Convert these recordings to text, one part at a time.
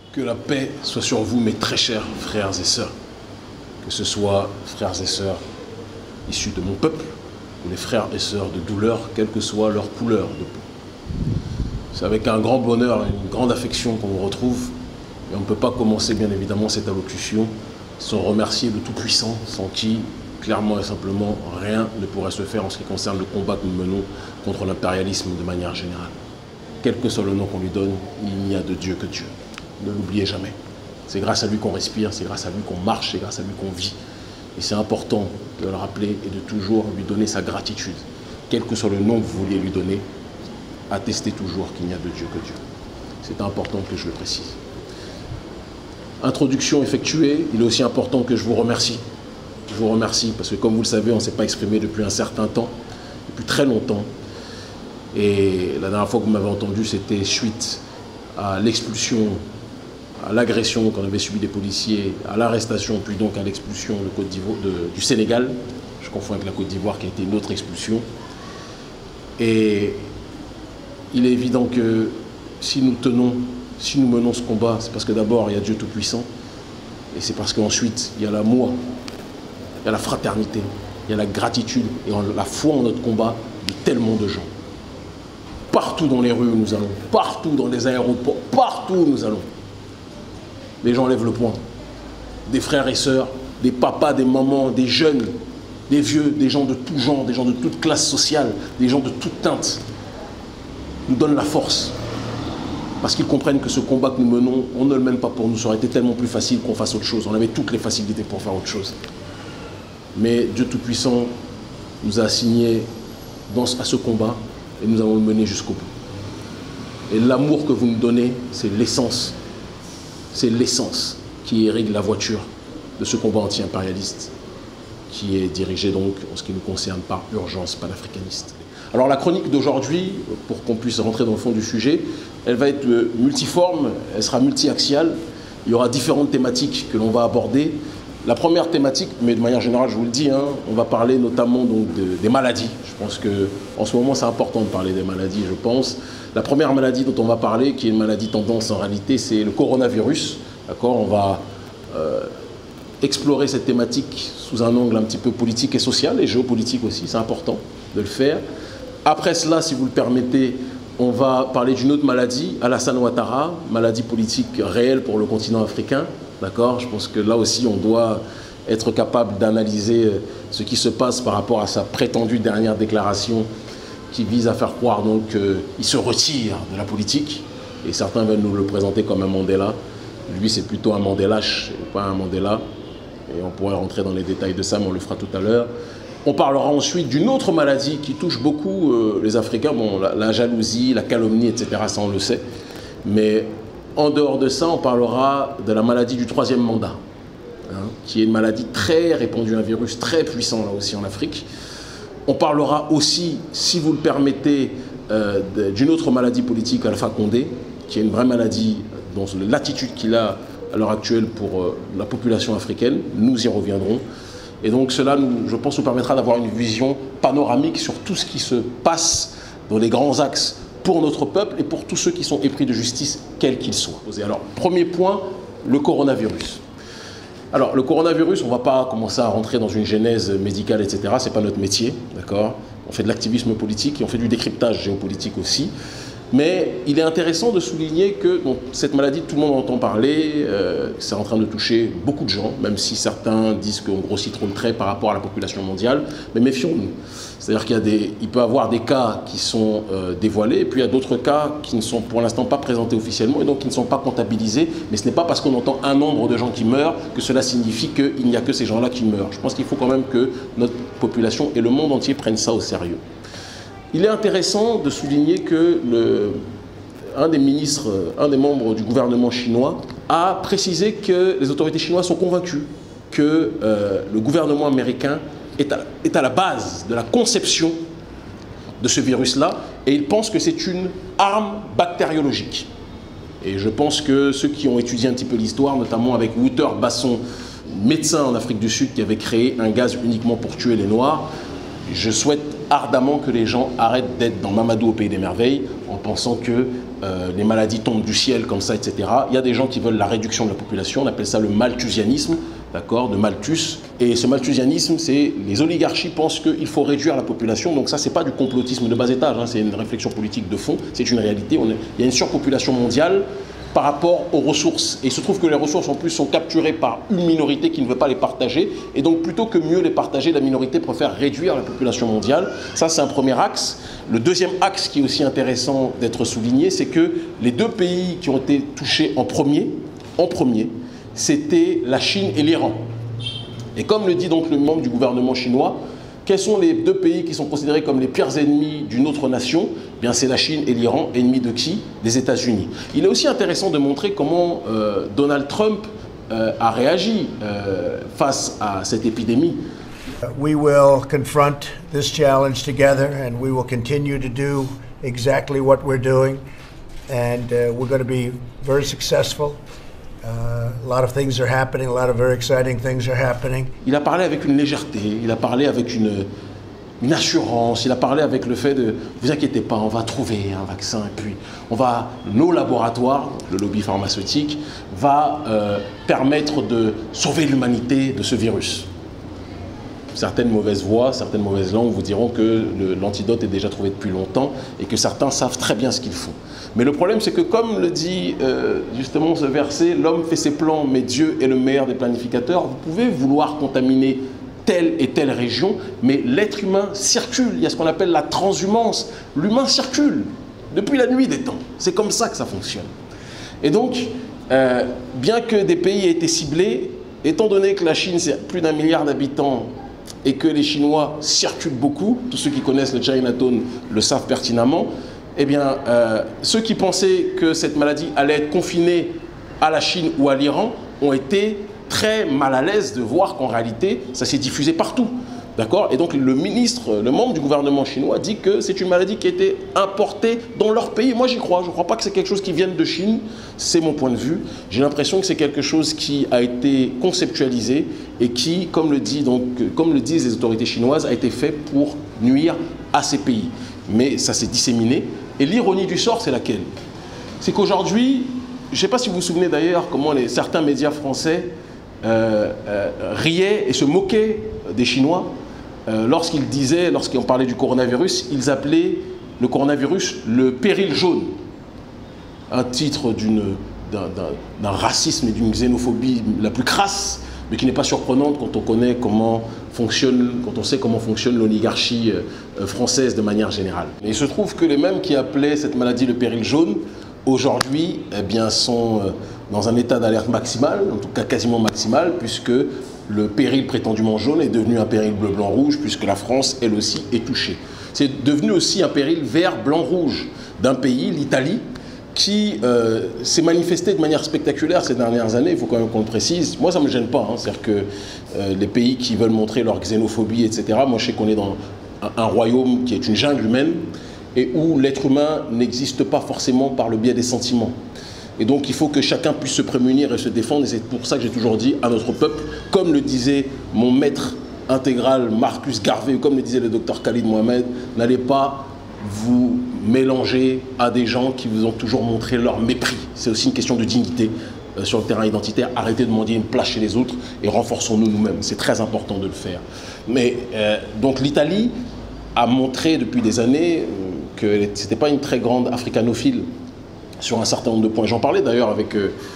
Que la paix soit sur vous, mes très chers frères et sœurs. Que ce soit frères et sœurs issus de mon peuple ou les frères et sœurs de douleur, quelle que soit leur couleur de peau. C'est avec un grand bonheur et une grande affection qu'on vous retrouve. Et on ne peut pas commencer, bien évidemment, cette allocution sans remercier le Tout-Puissant, sans qui, clairement et simplement, rien ne pourrait se faire en ce qui concerne le combat que nous menons contre l'impérialisme de manière générale. Quel que soit le nom qu'on lui donne, il n'y a de Dieu que Dieu. Ne l'oubliez jamais. C'est grâce à lui qu'on respire, c'est grâce à lui qu'on marche, c'est grâce à lui qu'on vit. Et c'est important de le rappeler et de toujours lui donner sa gratitude. Quel que soit le nom que vous vouliez lui donner, attestez toujours qu'il n'y a de Dieu que Dieu. C'est important que je le précise. Introduction effectuée, il est aussi important que je vous remercie. Je vous remercie parce que comme vous le savez, on ne s'est pas exprimé depuis un certain temps, depuis très longtemps. Et la dernière fois que vous m'avez entendu, c'était suite à l'expulsion, à l'agression qu'on avait subie des policiers, à l'arrestation, puis donc à l'expulsion du Sénégal. Je confonds avec la Côte d'Ivoire qui a été une autre expulsion. Et il est évident que si nous menons ce combat, c'est parce que d'abord il y a Dieu Tout-Puissant, et c'est parce qu'ensuite il y a l'amour, il y a la fraternité, il y a la gratitude et la foi en notre combat de tellement de gens. Partout dans les rues où nous allons, partout dans les aéroports, partout où nous allons. Les gens lèvent le poing. Des frères et sœurs, des papas, des mamans, des jeunes, des vieux, des gens de tout genre, des gens de toute classe sociale, des gens de toute teinte, nous donnent la force. Parce qu'ils comprennent que ce combat que nous menons, on ne le mène pas pour nous. Ça aurait été tellement plus facile qu'on fasse autre chose. On avait toutes les facilités pour faire autre chose. Mais Dieu Tout-Puissant nous a assigné à ce combat et nous allons le mener jusqu'au bout. Et l'amour que vous nous donnez, c'est l'essence. C'est l'essence qui irrigue la voiture de ce combat anti-impérialiste qui est dirigé donc, en ce qui nous concerne, par urgence panafricaniste. Alors la chronique d'aujourd'hui, pour qu'on puisse rentrer dans le fond du sujet, elle va être multiforme, elle sera multi-axiale. Il y aura différentes thématiques que l'on va aborder. La première thématique, mais de manière générale, je vous le dis, on va parler notamment donc des maladies. Je pense qu'en ce moment, c'est important de parler des maladies, je pense. La première maladie dont on va parler, qui est une maladie tendance en réalité, c'est le coronavirus. D'accord ? On va explorer cette thématique sous un angle un petit peu politique et social, et géopolitique aussi, c'est important de le faire. Après cela, si vous le permettez, on va parler d'une autre maladie, Alassane Ouattara, maladie politique réelle pour le continent africain. D'accord ? Je pense que là aussi, on doit être capable d'analyser ce qui se passe par rapport à sa prétendue dernière déclaration qui vise à faire croire qu'il se retire de la politique. Et certains veulent nous le présenter comme un Mandela. Lui, c'est plutôt un Mandelache, et pas un Mandela. Et on pourrait rentrer dans les détails de ça, mais on le fera tout à l'heure. On parlera ensuite d'une autre maladie qui touche beaucoup les Africains. Bon, la jalousie, la calomnie, etc., ça on le sait. Mais en dehors de ça, on parlera de la maladie du troisième mandat, qui est une maladie très répandue, un virus très puissant là aussi en Afrique. On parlera aussi, si vous le permettez, d'une autre maladie politique, Alpha Condé, qui est une vraie maladie dont l'attitude qu'il a à l'heure actuelle pour la population africaine. Nous y reviendrons. Et donc cela, je pense, nous permettra d'avoir une vision panoramique sur tout ce qui se passe dans les grands axes pour notre peuple et pour tous ceux qui sont épris de justice, quels qu'ils soient. Alors, premier point, le coronavirus. Alors, le coronavirus, on ne va pas commencer à rentrer dans une genèse médicale, etc. Ce n'est pas notre métier, d'accord ? On fait de l'activisme politique et on fait du décryptage géopolitique aussi. Mais il est intéressant de souligner que cette maladie, tout le monde entend parler, c'est en train de toucher beaucoup de gens, même si certains disent qu'on grossit trop le trait par rapport à la population mondiale. Mais méfions-nous. C'est-à-dire qu'il peut y avoir des cas qui sont dévoilés, et puis il y a d'autres cas qui ne sont pour l'instant pas présentés officiellement, et donc qui ne sont pas comptabilisés. Mais ce n'est pas parce qu'on entend un nombre de gens qui meurent que cela signifie qu'il n'y a que ces gens-là qui meurent. Je pense qu'il faut quand même que notre population et le monde entier prennent ça au sérieux. Il est intéressant de souligner que un des membres du gouvernement chinois a précisé que les autorités chinoises sont convaincues que le gouvernement américain est à la base de la conception de ce virus-là, et il pense que c'est une arme bactériologique. Et je pense que ceux qui ont étudié un petit peu l'histoire, notamment avec Wouter Basson, médecin en Afrique du Sud qui avait créé un gaz uniquement pour tuer les Noirs, je souhaite ardemment que les gens arrêtent d'être dans Mamadou au pays des merveilles en pensant que les maladies tombent du ciel comme ça, etc. Il y a des gens qui veulent la réduction de la population, on appelle ça le malthusianisme, d'accord, de Malthus. Et ce malthusianisme, c'est les oligarchies pensent qu'il faut réduire la population. Donc ça, c'est pas du complotisme de bas étage, hein, c'est une réflexion politique de fond, c'est une réalité. Il y a une surpopulation mondiale par rapport aux ressources. Et il se trouve que les ressources, en plus, sont capturées par une minorité qui ne veut pas les partager. Et donc, plutôt que mieux les partager, la minorité préfère réduire la population mondiale. Ça, c'est un premier axe. Le deuxième axe qui est aussi intéressant d'être souligné, c'est que les deux pays qui ont été touchés en premier, c'était la Chine et l'Iran. Et comme le dit donc le membre du gouvernement chinois, quels sont les deux pays qui sont considérés comme les pires ennemis d'une autre nation? Eh bien, c'est la Chine et l'Iran, ennemis de qui? Des États-Unis. Il est aussi intéressant de montrer comment Donald Trump a réagi face à cette épidémie. We will confront this challenge together, and we will continue to do exactly what we're doing, and we're going to be very successful. A lot of things are happening, a lot of very exciting things are happening. Il a parlé avec une légèreté, il a parlé avec une assurance, il a parlé avec le fait de ne vous inquiétez pas, on va trouver un vaccin et puis nos laboratoires, le lobby pharmaceutique, va permettre de sauver l'humanité de ce virus. Certaines mauvaises voix, certaines mauvaises langues vous diront que l'antidote est déjà trouvé depuis longtemps et que certains savent très bien ce qu'ils font. Mais le problème, c'est que comme le dit justement ce verset, l'homme fait ses plans, mais Dieu est le meilleur des planificateurs. Vous pouvez vouloir contaminer telle et telle région, mais l'être humain circule. Il y a ce qu'on appelle la transhumance. L'humain circule depuis la nuit des temps. C'est comme ça que ça fonctionne. Et donc, bien que des pays aient été ciblés, étant donné que la Chine, c'est plus d'1 milliard d'habitants, et que les Chinois circulent beaucoup, tous ceux qui connaissent le Chinatown le savent pertinemment, eh bien, ceux qui pensaient que cette maladie allait être confinée à la Chine ou à l'Iran ont été très mal à l'aise de voir qu'en réalité, ça s'est diffusé partout. D'accord? Et donc le membre du gouvernement chinois dit que c'est une maladie qui a été importée dans leur pays. Moi j'y crois, je ne crois pas que c'est quelque chose qui vienne de Chine, c'est mon point de vue. J'ai l'impression que c'est quelque chose qui a été conceptualisé et qui, comme le disent les autorités chinoises, a été fait pour nuire à ces pays. Mais ça s'est disséminé. Et l'ironie du sort, c'est laquelle? C'est qu'aujourd'hui, je ne sais pas si vous vous souvenez d'ailleurs comment certains médias français riaient et se moquaient des Chinois lorsqu'on parlait du coronavirus, ils appelaient le coronavirus le péril jaune. Un titre d'un racisme et d'une xénophobie la plus crasse, mais qui n'est pas surprenante quand on connaît quand on sait comment fonctionne l'oligarchie française de manière générale. Et il se trouve que les mêmes qui appelaient cette maladie le péril jaune, aujourd'hui, eh bien, sont dans un état d'alerte maximale, en tout cas quasiment maximale, puisque le péril prétendument jaune est devenu un péril bleu-blanc-rouge, puisque la France, elle aussi, est touchée. C'est devenu aussi un péril vert-blanc-rouge d'un pays, l'Italie, qui s'est manifesté de manière spectaculaire ces dernières années, il faut quand même qu'on le précise. Moi, ça ne me gêne pas, hein. C'est-à-dire que les pays qui veulent montrer leur xénophobie, etc., moi je sais qu'on est dans un royaume qui est une jungle humaine, et où l'être humain n'existe pas forcément par le biais des sentiments. Et donc il faut que chacun puisse se prémunir et se défendre, et c'est pour ça que j'ai toujours dit à notre peuple, comme le disait mon maître intégral Marcus Garvey, comme le disait le docteur Khalid Mohamed, n'allez pas vous mélanger à des gens qui vous ont toujours montré leur mépris. C'est aussi une question de dignité sur le terrain identitaire. Arrêtez de demander une place chez les autres et renforçons-nous nous-mêmes. C'est très important de le faire. Mais donc l'Italie a montré depuis des années que ce n'était pas une très grande africanophile sur un certain nombre de points. J'en parlais d'ailleurs avec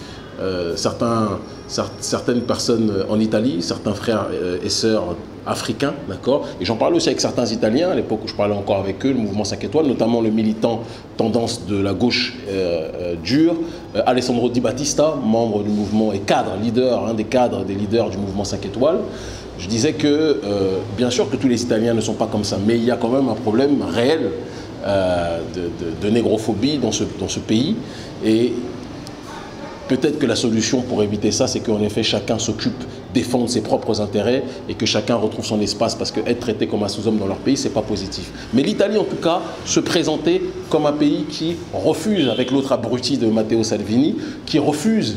certaines personnes en Italie, certains frères et sœurs africains, d'accord. Et j'en parlais aussi avec certains Italiens, à l'époque où je parlais encore avec eux, le mouvement 5 étoiles, notamment le militant tendance de la gauche dure, Alessandro Di Battista, membre du mouvement et cadre, leader, un des cadres, des leaders du mouvement 5 étoiles. Je disais que, bien sûr que tous les Italiens ne sont pas comme ça, mais il y a quand même un problème réel de négrophobie dans ce pays. Et Peut-être que la solution pour éviter ça, c'est qu'en effet, chacun s'occupe, défendre ses propres intérêts et que chacun retrouve son espace, parce qu'être traité comme un sous-homme dans leur pays, c'est pas positif. Mais l'Italie, en tout cas, se présentait comme un pays qui refuse, avec l'autre abruti de Matteo Salvini, qui refuse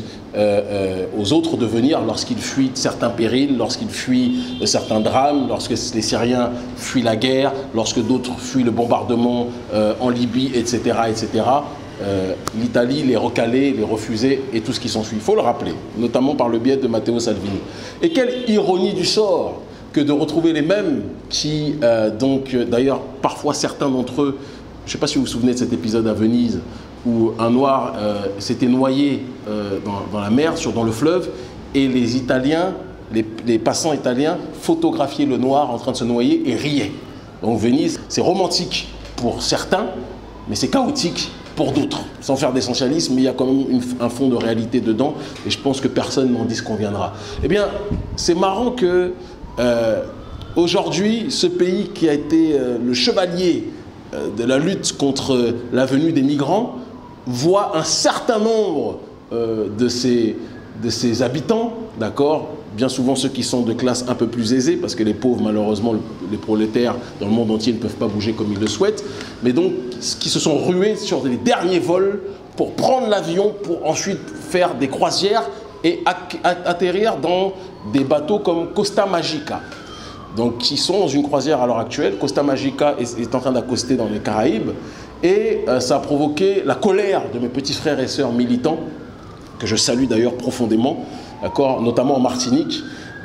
aux autres de venir lorsqu'ils fuient certains périls, lorsqu'ils fuient certains drames, lorsque les Syriens fuient la guerre, lorsque d'autres fuient le bombardement en Libye, etc., etc. L'Italie les recalait, les refusait et tout ce qui s'ensuit. Il faut le rappeler, notamment par le biais de Matteo Salvini. Et quelle ironie du sort que de retrouver les mêmes qui, d'ailleurs, parfois certains d'entre eux, je ne sais pas si vous vous souvenez de cet épisode à Venise, où un Noir s'était noyé dans la mer, dans le fleuve, et les Italiens, les passants italiens, photographiaient le Noir en train de se noyer et riaient. Donc Venise, c'est romantique pour certains, mais c'est chaotique pour d'autres. Sans faire d'essentialisme, mais il y a quand même un fond de réalité dedans, et je pense que personne n'en disconviendra. Eh bien, c'est marrant que aujourd'hui, ce pays qui a été le chevalier de la lutte contre la venue des migrants, voit un certain nombre de ses habitants, d'accord, bien souvent ceux qui sont de classe un peu plus aisée, parce que les pauvres, malheureusement, les prolétaires dans le monde entier ne peuvent pas bouger comme ils le souhaitent, mais donc qui se sont rués sur les derniers vols pour prendre l'avion, pour ensuite faire des croisières et atterrir dans des bateaux comme Costa Magica. Donc, qui sont dans une croisière à l'heure actuelle. Costa Magica est en train d'accoster dans les Caraïbes. Et ça a provoqué la colère de mes petits frères et sœurs militants, que je salue d'ailleurs profondément, notamment en Martinique,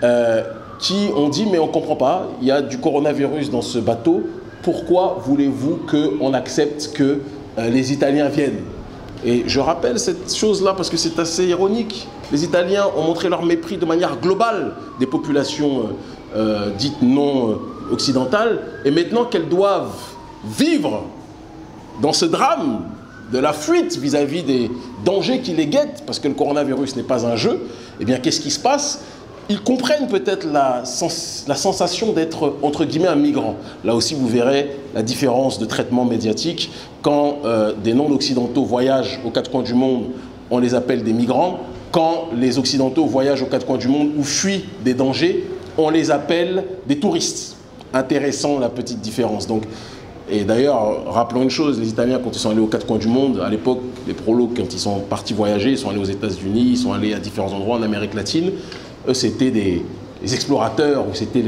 qui ont dit « mais on ne comprend pas, il y a du coronavirus dans ce bateau, pourquoi voulez-vous qu'on accepte que les Italiens viennent ?» Et je rappelle cette chose-là parce que c'est assez ironique. Les Italiens ont montré leur mépris de manière globale des populations dites non occidentales, et maintenant qu'elles doivent vivre dans ce drame de la fuite vis-à-vis des dangers qui les guettent, parce que le coronavirus n'est pas un jeu, eh bien qu'est-ce qui se passe? Ils comprennent peut-être la sensation d'être, entre guillemets, un migrant. Là aussi, vous verrez la différence de traitement médiatique. Quand des non-occidentaux voyagent aux quatre coins du monde, on les appelle des migrants. Quand les occidentaux voyagent aux quatre coins du monde ou fuient des dangers, on les appelle des touristes. Intéressant la petite différence. Donc, et d'ailleurs, rappelons une chose, les Italiens, quand ils sont allés aux quatre coins du monde, à l'époque, les prolos, quand ils sont partis voyager, ils sont allés aux États-Unis, ils sont allés à différents endroits en Amérique latine. Eux, c'était des explorateurs, ou c'était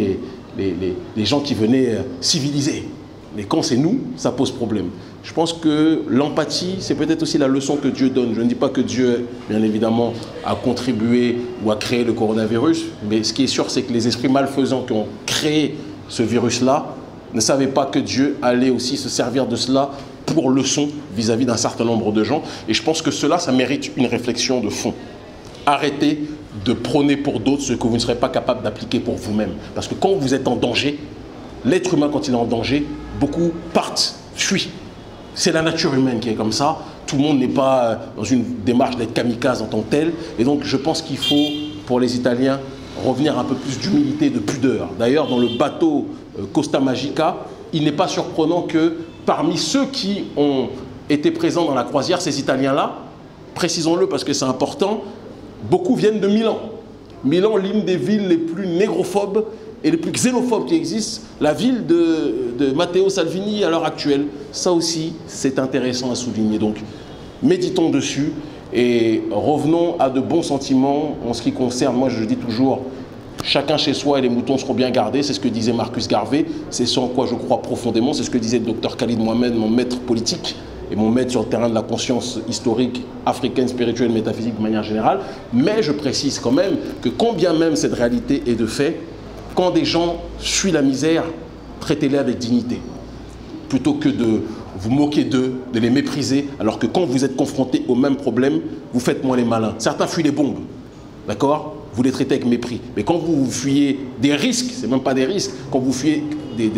les gens qui venaient civiliser. Mais quand c'est nous, ça pose problème. Je pense que l'empathie, c'est peut-être aussi la leçon que Dieu donne. Je ne dis pas que Dieu, bien évidemment, a contribué ou a créé le coronavirus, mais ce qui est sûr, c'est que les esprits malfaisants qui ont créé ce virus-là ne savaient pas que Dieu allait aussi se servir de cela pour leçon vis-à-vis d'un certain nombre de gens. Et je pense que cela, ça mérite une réflexion de fond. Arrêtez de prôner pour d'autres ce que vous ne serez pas capable d'appliquer pour vous-même. Parce que quand vous êtes en danger, l'être humain, quand il est en danger, beaucoup partent, fuient. C'est la nature humaine qui est comme ça. Tout le monde n'est pas dans une démarche d'être kamikaze en tant que tel. Et donc, je pense qu'il faut, pour les Italiens, revenir un peu plus d'humilité, de pudeur. D'ailleurs, dans le bateau Costa Magica, il n'est pas surprenant que parmi ceux qui ont été présents dans la croisière, ces Italiens-là, précisons-le parce que c'est important, beaucoup viennent de Milan. Milan, l'une des villes les plus négrophobes et les plus xénophobes qui existent, la ville de Matteo Salvini à l'heure actuelle. Ça aussi, c'est intéressant à souligner. Donc, méditons dessus et revenons à de bons sentiments en ce qui concerne, moi je dis toujours, chacun chez soi et les moutons seront bien gardés. C'est ce que disait Marcus Garvey, c'est ce en quoi je crois profondément, c'est ce que disait le docteur Khalid Mohamed, mon maître politique et mon maître sur le terrain de la conscience historique, africaine, spirituelle, métaphysique de manière générale. Mais je précise quand même que quand bien même cette réalité est de fait, quand des gens fuient la misère, traitez-les avec dignité. Plutôt que de vous moquer d'eux, de les mépriser, alors que quand vous êtes confrontés au même problème, vous faites moins les malins. Certains fuient les bombes, d'accord? Vous les traitez avec mépris. Mais quand vous fuyez des risques, c'est même pas des risques, quand vous fuyez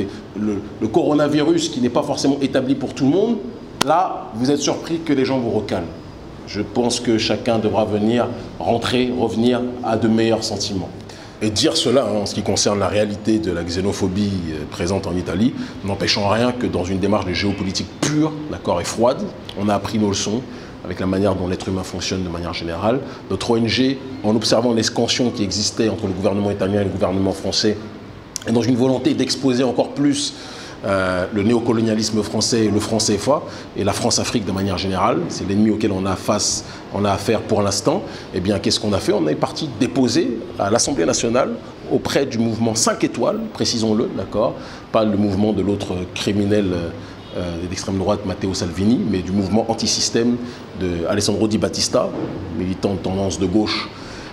le coronavirus qui n'est pas forcément établi pour tout le monde, là, vous êtes surpris que les gens vous recalent. Je pense que chacun devra venir, rentrer, revenir à de meilleurs sentiments. Et dire cela, en ce qui concerne la réalité de la xénophobie présente en Italie, n'empêchant rien que dans une démarche de géopolitique pure, d'accord, et froide, on a appris nos leçons. avec la manière dont l'être humain fonctionne de manière générale. Notre ONG, en observant l'escansion qui existait entre le gouvernement italien et le gouvernement français, et dans une volonté d'exposer encore plus le néocolonialisme français et le franc CFA et la France-Afrique de manière générale, c'est l'ennemi auquel on a affaire pour l'instant, eh bien qu'est-ce qu'on a fait? On est parti déposer à l'Assemblée nationale auprès du mouvement 5 étoiles, précisons-le, d'accord, pas le mouvement de l'autre criminel d'extrême droite Matteo Salvini, mais du mouvement anti-système de Alessandro Di Battista, militant de tendance de gauche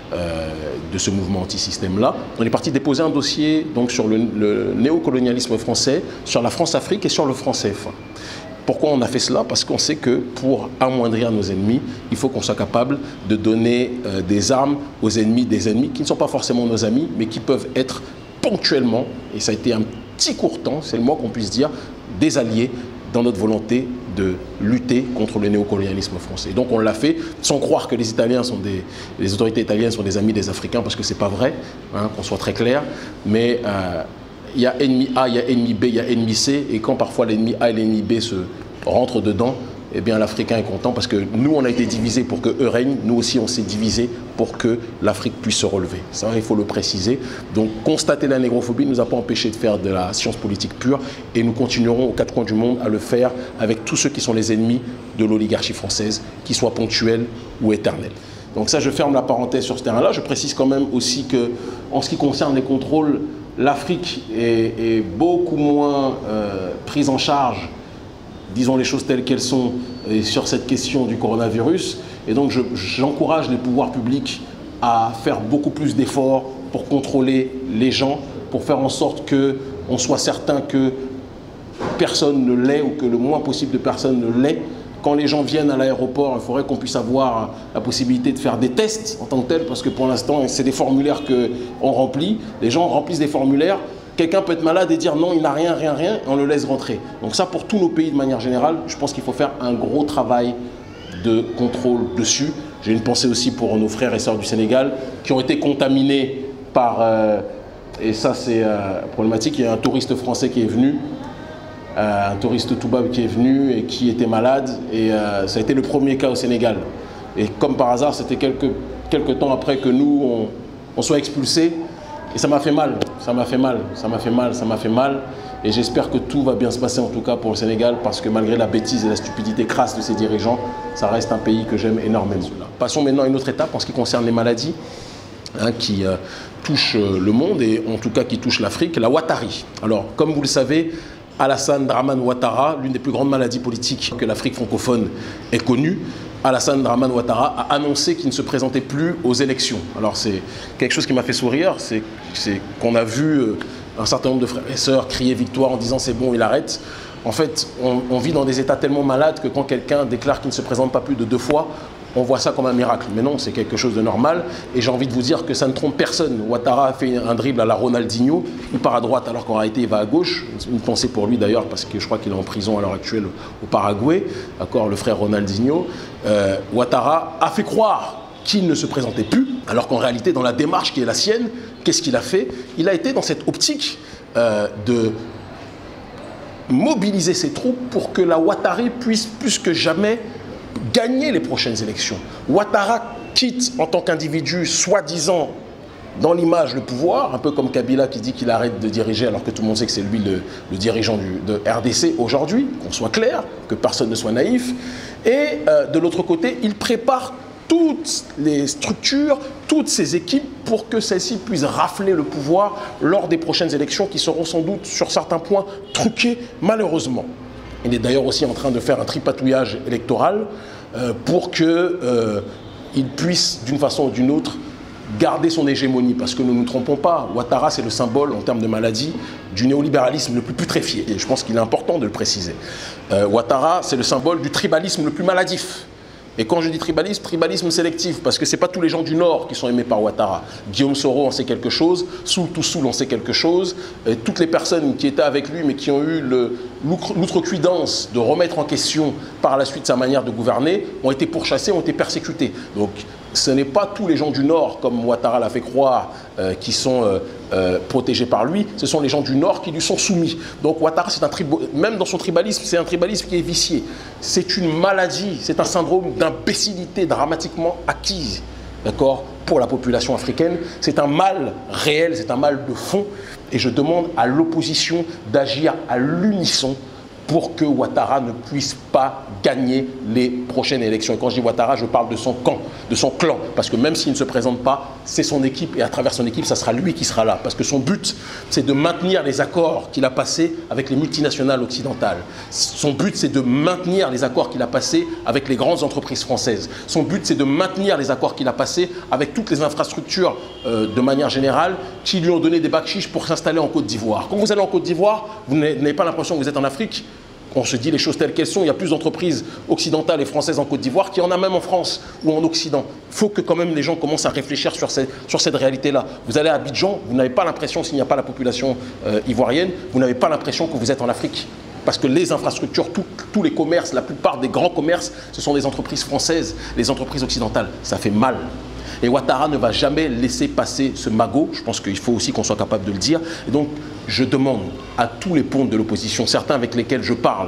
de ce mouvement anti-système-là. On est parti déposer un dossier donc, sur le néocolonialisme français, sur la France-Afrique et sur le franc CFA. Pourquoi on a fait cela? Parce qu'on sait que pour amoindrir nos ennemis, il faut qu'on soit capable de donner des armes aux ennemis, des ennemis qui ne sont pas forcément nos amis, mais qui peuvent être ponctuellement, et ça a été un petit court temps, c'est le moins qu'on puisse dire, des alliés dans notre volonté de lutter contre le néocolonialisme français. Et donc on l'a fait sans croire que les autorités italiennes sont des amis des Africains, parce que c'est pas vrai, hein, qu'on soit très clair, mais il y a ennemi A, il y a ennemi B, il y a ennemi C, et quand parfois l'ennemi A et l'ennemi B se rentrent dedans, eh bien l'Africain est content parce que nous on a été divisés pour qu'eux règnent, nous aussi on s'est divisés pour que l'Afrique puisse se relever. Ça il faut le préciser. Donc constater la négrophobie ne nous a pas empêché de faire de la science politique pure, et nous continuerons aux quatre coins du monde à le faire avec tous ceux qui sont les ennemis de l'oligarchie française, qu'ils soient ponctuels ou éternels. Donc ça, je ferme la parenthèse sur ce terrain-là. Je précise quand même aussi que en ce qui concerne les contrôles, l'Afrique est beaucoup moins prise en charge, disons les choses telles qu'elles sont, sur cette question du coronavirus. Et donc j'encourage les pouvoirs publics à faire beaucoup plus d'efforts pour contrôler les gens, pour faire en sorte qu'on soit certain que personne ne l'est, ou que le moins possible de personnes ne l'est. Quand les gens viennent à l'aéroport, il faudrait qu'on puisse avoir la possibilité de faire des tests en tant que tel, parce que pour l'instant, c'est des formulaires qu'on remplit. Les gens remplissent des formulaires. Quelqu'un peut être malade et dire non, il n'a rien, et on le laisse rentrer. Donc ça, pour tous nos pays de manière générale, je pense qu'il faut faire un gros travail de contrôle dessus. J'ai une pensée aussi pour nos frères et sœurs du Sénégal qui ont été contaminés par, et ça c'est problématique, il y a un touriste français qui est venu, un touriste toubab qui est venu et qui était malade, et ça a été le premier cas au Sénégal. Et comme par hasard, c'était quelques temps après que nous, on soit expulsés. Et ça m'a fait mal, ça m'a fait mal. Et j'espère que tout va bien se passer, en tout cas pour le Sénégal, parce que malgré la bêtise et la stupidité crasse de ses dirigeants, ça reste un pays que j'aime énormément. Passons maintenant à une autre étape en ce qui concerne les maladies qui touchent le monde, et en tout cas qui touchent l'Afrique, la Ouattari. Alors, comme vous le savez, Alassane Dramane Ouattara, l'une des plus grandes maladies politiques que l'Afrique francophone ait connue, Alassane Dramane Ouattara a annoncé qu'il ne se présentait plus aux élections. Alors c'est quelque chose qui m'a fait sourire, c'est qu'on a vu un certain nombre de frères et sœurs crier victoire en disant c'est bon, il arrête. En fait, on vit dans des états tellement malades que quand quelqu'un déclare qu'il ne se présente pas plus de 2 fois, on voit ça comme un miracle. Mais non, c'est quelque chose de normal. Et j'ai envie de vous dire que ça ne trompe personne. Ouattara a fait un dribble à la Ronaldinho. Il part à droite alors qu'en réalité il va à gauche. Une pensée pour lui d'ailleurs, parce que je crois qu'il est en prison à l'heure actuelle au Paraguay. D'accord, le frère Ronaldinho. Ouattara a fait croire qu'il ne se présentait plus, alors qu'en réalité, dans la démarche qui est la sienne, qu'est-ce qu'il a fait? Il a été dans cette optique de mobiliser ses troupes pour que la Ouattari puisse plus que jamais gagner les prochaines élections. Ouattara quitte en tant qu'individu, soi-disant, dans l'image, le pouvoir, un peu comme Kabila qui dit qu'il arrête de diriger alors que tout le monde sait que c'est lui le dirigeant de RDC aujourd'hui, qu'on soit clair, que personne ne soit naïf. Et de l'autre côté, il prépare toutes les structures, toutes ces équipes pour que celles-ci puissent rafler le pouvoir lors des prochaines élections qui seront sans doute sur certains points truquées malheureusement. Il est d'ailleurs aussi en train de faire un tripatouillage électoral pour qu'il puisse d'une façon ou d'une autre garder son hégémonie, parce que ne nous trompons pas, Ouattara c'est le symbole en termes de maladie du néolibéralisme le plus putréfié, et je pense qu'il est important de le préciser. Ouattara c'est le symbole du tribalisme le plus maladif. Et quand je dis tribalisme, tribalisme sélectif, parce que ce n'est pas tous les gens du Nord qui sont aimés par Ouattara. Guillaume Soro en sait quelque chose, Soul Toussoul en sait quelque chose, et toutes les personnes qui étaient avec lui mais qui ont eu l'outrecuidance de remettre en question par la suite sa manière de gouverner, ont été pourchassés, ont été persécutés. Donc ce n'est pas tous les gens du Nord, comme Ouattara l'a fait croire, qui sont protégés par lui, ce sont les gens du Nord qui lui sont soumis. Donc Ouattara, même dans son tribalisme, c'est un tribalisme qui est vicié. C'est une maladie, c'est un syndrome d'imbécilité dramatiquement acquise, d'accord, pour la population africaine. C'est un mal réel, c'est un mal de fond. Et je demande à l'opposition d'agir à l'unisson pour que Ouattara ne puisse pas gagner les prochaines élections. Et quand je dis Ouattara, je parle de son camp, de son clan. Parce que même s'il ne se présente pas, c'est son équipe. Et à travers son équipe, ça sera lui qui sera là. Parce que son but, c'est de maintenir les accords qu'il a passés avec les multinationales occidentales. Son but, c'est de maintenir les accords qu'il a passés avec les grandes entreprises françaises. Son but, c'est de maintenir les accords qu'il a passés avec toutes les infrastructures de manière générale qui lui ont donné des bacs chiches pour s'installer en Côte d'Ivoire. Quand vous allez en Côte d'Ivoire, vous n'avez pas l'impression que vous êtes en Afrique. On se dit les choses telles qu'elles sont. Il y a plus d'entreprises occidentales et françaises en Côte d'Ivoire qu'il y en a même en France ou en Occident. Il faut que quand même les gens commencent à réfléchir sur cette réalité-là. Vous allez à Abidjan, vous n'avez pas l'impression, s'il n'y a pas la population ivoirienne, vous n'avez pas l'impression que vous êtes en Afrique. Parce que les infrastructures, tous les commerces, la plupart des grands commerces, ce sont des entreprises françaises, les entreprises occidentales. Ça fait mal. Et Ouattara ne va jamais laisser passer ce magot. Je pense qu'il faut aussi qu'on soit capable de le dire. Et donc, je demande à tous les pontes de l'opposition, certains avec lesquels je parle,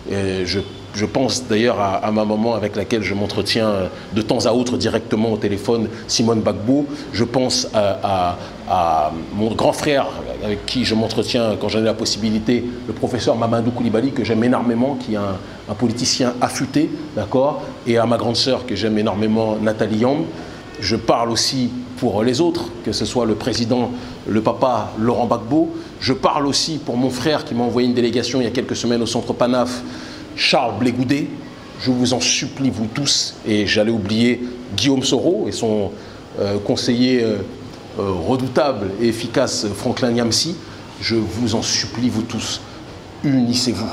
je pense d'ailleurs à ma maman avec laquelle je m'entretiens de temps à autre directement au téléphone, Simone Gbagbo. Je pense à mon grand frère avec qui je m'entretiens quand j'en ai la possibilité, le professeur Mamadou Koulibaly, que j'aime énormément, qui est un politicien affûté, d'accord, et à ma grande sœur que j'aime énormément, Nathalie Yamb. Je parle aussi pour les autres, que ce soit le président, le papa Laurent Gbagbo. Je parle aussi pour mon frère qui m'a envoyé une délégation il y a quelques semaines au centre PANAF, Charles Blé Goudet. Je vous en supplie, vous tous, et j'allais oublier Guillaume Soro et son conseiller redoutable et efficace Franklin Nyamsi. Je vous en supplie, vous tous, unissez-vous.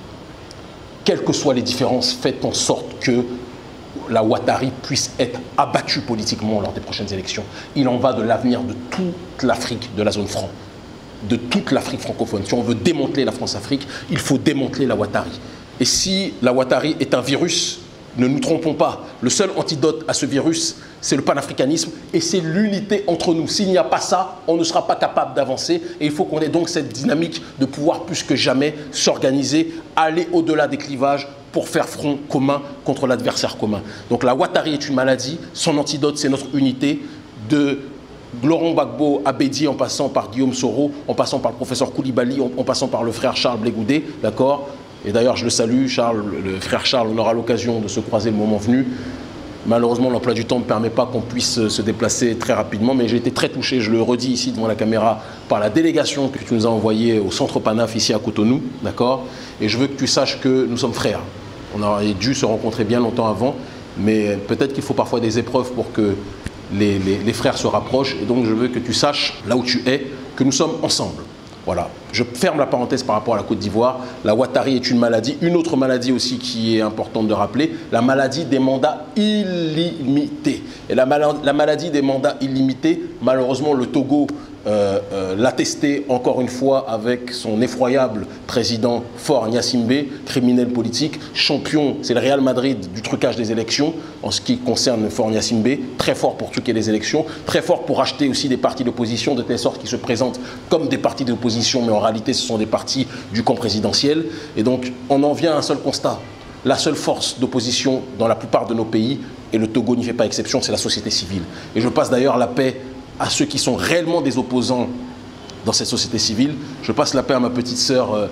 Quelles que soient les différences, faites en sorte que la Ouattari puisse être abattue politiquement lors des prochaines élections. Il en va de l'avenir de toute l'Afrique, de la zone franc, de toute l'Afrique francophone. Si on veut démanteler la France-Afrique, il faut démanteler la Ouattari. Et si la Ouattari est un virus, ne nous trompons pas, le seul antidote à ce virus, c'est le panafricanisme et c'est l'unité entre nous. S'il n'y a pas ça, on ne sera pas capable d'avancer et il faut qu'on ait donc cette dynamique de pouvoir plus que jamais s'organiser, aller au-delà des clivages pour faire front commun contre l'adversaire commun. Donc la Ouattari est une maladie, son antidote c'est notre unité, de Laurent Gbagbo à Bédié en passant par Guillaume Soro, en passant par le professeur Koulibaly, en passant par le frère Charles Blé Goudet, d'accord. Et d'ailleurs je le salue, Charles, le frère Charles, on aura l'occasion de se croiser le moment venu. Malheureusement, l'emploi du temps ne permet pas qu'on puisse se déplacer très rapidement, mais j'ai été très touché, je le redis ici devant la caméra, par la délégation que tu nous as envoyée au centre PANAF ici à Cotonou, d'accord. Et je veux que tu saches que nous sommes frères. On aurait dû se rencontrer bien longtemps avant, mais peut-être qu'il faut parfois des épreuves pour que les frères se rapprochent. Et donc je veux que tu saches, là où tu es, que nous sommes ensemble. Voilà. Je ferme la parenthèse par rapport à la Côte d'Ivoire. La Ouattari est une maladie. Une autre maladie aussi qui est importante de rappeler, la maladie des mandats illimités. Et la maladie des mandats illimités, malheureusement, le Togo l'a testé encore une fois avec son effroyable président Faure Gnassingbé, criminel politique, champion, c'est le Real Madrid du trucage des élections en ce qui concerne Faure Gnassingbé, très fort pour truquer les élections, très fort pour acheter aussi des partis d'opposition de telle sorte qu'ils se présentent comme des partis d'opposition, mais en réalité ce sont des partis du camp présidentiel. Et donc on en vient à un seul constat. La seule force d'opposition dans la plupart de nos pays, et le Togo n'y fait pas exception, c'est la société civile. Et je passe d'ailleurs la paix à ceux qui sont réellement des opposants dans cette société civile. Je passe la paix à ma petite sœur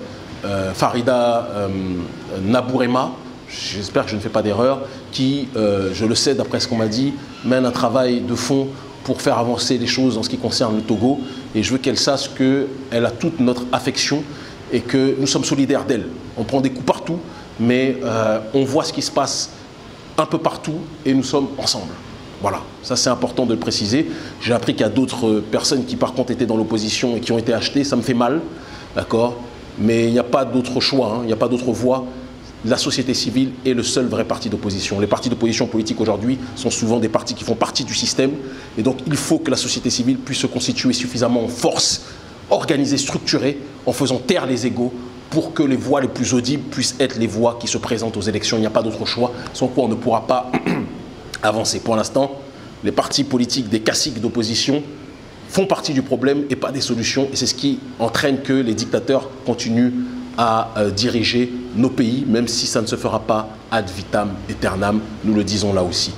Farida Nabourema, j'espère que je ne fais pas d'erreur, qui, je le sais d'après ce qu'on m'a dit, mène un travail de fond pour faire avancer les choses en ce qui concerne le Togo. Et je veux qu'elle sache qu'elle a toute notre affection et que nous sommes solidaires d'elle. On prend des coups partout, mais on voit ce qui se passe un peu partout et nous sommes ensemble. Voilà, ça c'est important de le préciser. J'ai appris qu'il y a d'autres personnes qui par contre étaient dans l'opposition et qui ont été achetées, ça me fait mal, d'accord. Mais il n'y a pas d'autre choix, hein. Il n'y a pas d'autre voie. La société civile est le seul vrai parti d'opposition. Les partis d'opposition politique aujourd'hui sont souvent des partis qui font partie du système. Et donc il faut que la société civile puisse se constituer suffisamment en force, organisée, structurée, en faisant taire les égos, pour que les voix les plus audibles puissent être les voix qui se présentent aux élections. Il n'y a pas d'autre choix, sans quoi on ne pourra pas avancer. Pour l'instant, les partis politiques des caciques d'opposition font partie du problème et pas des solutions. Et c'est ce qui entraîne que les dictateurs continuent à diriger nos pays, même si ça ne se fera pas ad vitam aeternam, nous le disons là aussi.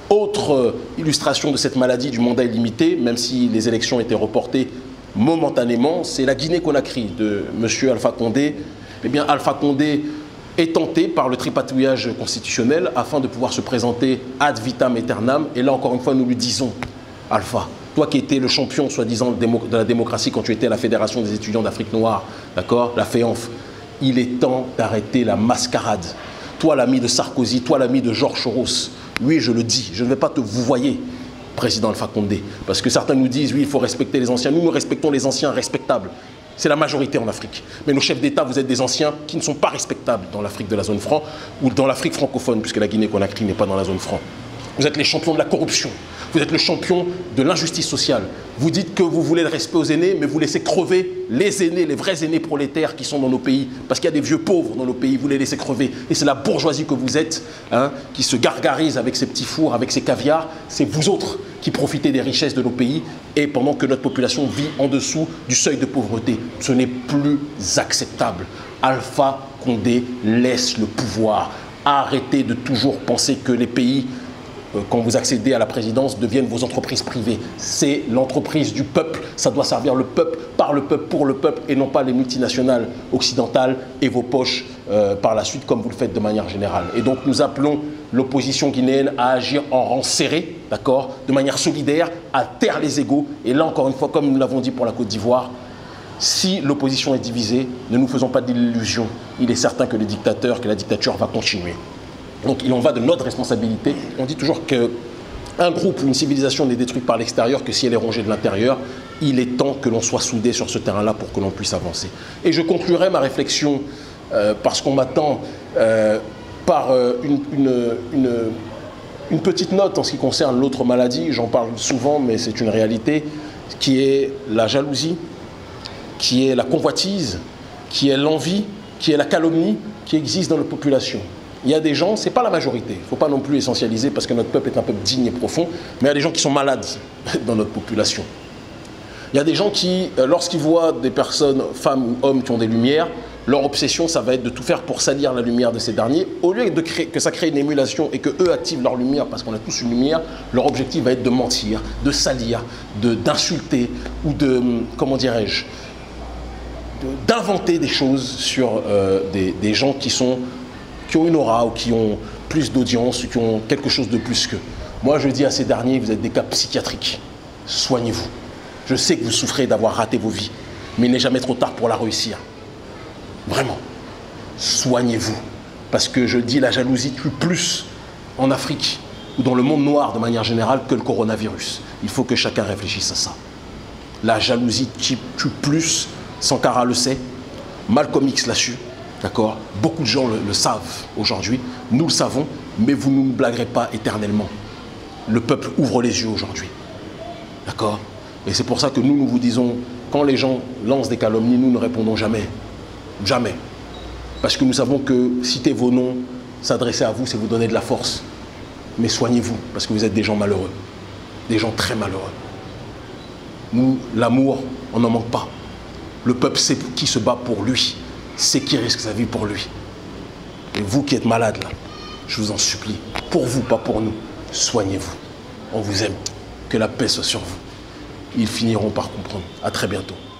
Autre illustration de cette maladie du mandat illimité, même si les élections étaient reportées momentanément, c'est la Guinée-Conakry de M. Alpha Condé. Eh bien, Alpha Condé est tenté par le tripatouillage constitutionnel afin de pouvoir se présenter ad vitam aeternam. Et là, encore une fois, nous lui disons, Alpha, toi qui étais le champion, soi-disant, de la démocratie quand tu étais à la Fédération des étudiants d'Afrique noire, d'accord, la FEANF, il est temps d'arrêter la mascarade. Toi, l'ami de Sarkozy, toi, l'ami de Georges Soros, oui, je le dis, je ne vais pas te vouvoyer, président Alpha Condé, parce que certains nous disent, oui, il faut respecter les anciens. Nous, nous respectons les anciens respectables. C'est la majorité en Afrique. Mais nos chefs d'État, vous êtes des anciens qui ne sont pas respectables dans l'Afrique de la zone franc ou dans l'Afrique francophone, puisque la Guinée-Conakry n'est pas dans la zone franc. Vous êtes les champions de la corruption. Vous êtes le champion de l'injustice sociale. Vous dites que vous voulez le respect aux aînés, mais vous laissez crever les aînés, les vrais aînés prolétaires qui sont dans nos pays. Parce qu'il y a des vieux pauvres dans nos pays, vous les laissez crever. Et c'est la bourgeoisie que vous êtes, hein, qui se gargarise avec ses petits fours, avec ses caviars. C'est vous autres qui profitez des richesses de nos pays, et pendant que notre population vit en dessous du seuil de pauvreté. Ce n'est plus acceptable. Alpha Condé laisse le pouvoir. Arrêtez de toujours penser que les pays, quand vous accédez à la présidence, deviennent vos entreprises privées. C'est l'entreprise du peuple, ça doit servir le peuple, par le peuple, pour le peuple, et non pas les multinationales occidentales et vos poches par la suite, comme vous le faites de manière générale. Et donc nous appelons l'opposition guinéenne à agir en rang serré, d'accord, de manière solidaire, à taire les égos. Et là, encore une fois, comme nous l'avons dit pour la Côte d'Ivoire, si l'opposition est divisée, ne nous faisons pas d'illusions. Il est certain que que la dictature va continuer. Donc il en va de notre responsabilité. On dit toujours qu'un groupe ou une civilisation n'est détruite par l'extérieur que si elle est rongée de l'intérieur. Il est temps que l'on soit soudé sur ce terrain-là pour que l'on puisse avancer. Et je conclurai ma réflexion, parce qu'on m'attend, par une petite note en ce qui concerne l'autre maladie. J'en parle souvent, mais c'est une réalité, qui est la jalousie, qui est la convoitise, qui est l'envie, qui est la calomnie qui existe dans la population. Il y a des gens, ce n'est pas la majorité, il ne faut pas non plus essentialiser parce que notre peuple est un peuple digne et profond, mais il y a des gens qui sont malades dans notre population. Il y a des gens qui, lorsqu'ils voient des personnes, femmes ou hommes qui ont des lumières, leur obsession, ça va être de tout faire pour salir la lumière de ces derniers. Au lieu que ça crée une émulation et qu'eux activent leur lumière parce qu'on a tous une lumière, leur objectif va être de mentir, de salir, d'insulter ou de, comment dirais-je, d'inventer des choses sur des gens qui ont une aura ou qui ont plus d'audience ou qui ont quelque chose de plus qu'eux. Moi, je dis à ces derniers, vous êtes des cas psychiatriques. Soignez-vous. Je sais que vous souffrez d'avoir raté vos vies, mais il n'est jamais trop tard pour la réussir. Vraiment. Soignez-vous. Parce que je dis, la jalousie tue plus en Afrique ou dans le monde noir de manière générale que le coronavirus. Il faut que chacun réfléchisse à ça. La jalousie tue plus, Sankara le sait, Malcolm X l'a su. D'accord? Beaucoup de gens le savent aujourd'hui, nous le savons, mais vous ne nous blaguerez pas éternellement. Le peuple ouvre les yeux aujourd'hui. D'accord? Et c'est pour ça que nous vous disons, quand les gens lancent des calomnies, nous ne répondons jamais. Jamais. Parce que nous savons que citer vos noms, s'adresser à vous, c'est vous donner de la force. Mais soignez-vous, parce que vous êtes des gens malheureux. Des gens très malheureux. Nous, l'amour, on n'en manque pas. Le peuple sait qui se bat pour lui. C'est qui risque sa vie pour lui. Et vous qui êtes malade là, je vous en supplie, pour vous, pas pour nous, soignez-vous. On vous aime. Que la paix soit sur vous. Ils finiront par comprendre. À très bientôt.